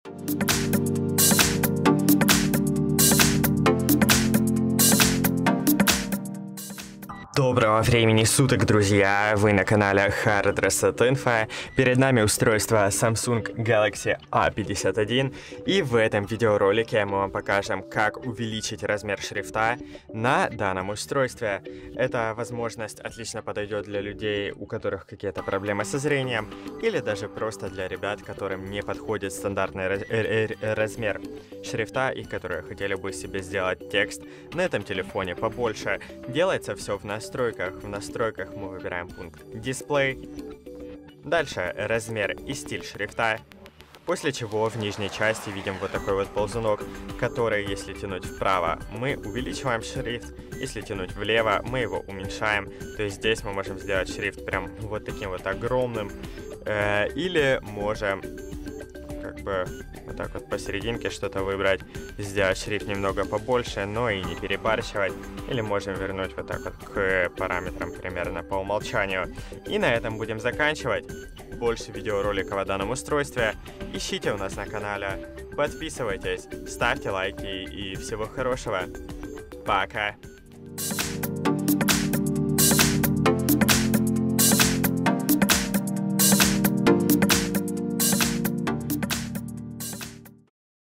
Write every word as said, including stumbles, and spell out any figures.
Доброго времени суток, друзья! Вы на канале Hard Reset Info. Перед нами устройство Samsung Galaxy A пятьдесят один. И в этом видеоролике мы вам покажем, как увеличить размер шрифта на данном устройстве. Эта возможность отлично подойдет для людей, у которых какие-то проблемы со зрением, или даже просто для ребят, которым не подходит стандартный размер шрифта и которые хотели бы себе сделать текст на этом телефоне побольше. Делается все в нас В настройках. В настройках мы выбираем пункт «Дисплей». Дальше размер и стиль шрифта. После чего в нижней части видим вот такой вот ползунок, который, если тянуть вправо, мы увеличиваем шрифт, если тянуть влево, мы его уменьшаем. То есть здесь мы можем сделать шрифт прям вот таким вот огромным. Э, или можем как бы вот так вот посерединке что-то выбрать, сделать шрифт немного побольше, но и не перебарщивать. Или можем вернуть вот так вот к параметрам примерно по умолчанию. И на этом будем заканчивать. Больше видеороликов о данном устройстве ищите у нас на канале. Подписывайтесь, ставьте лайки и всего хорошего. Пока!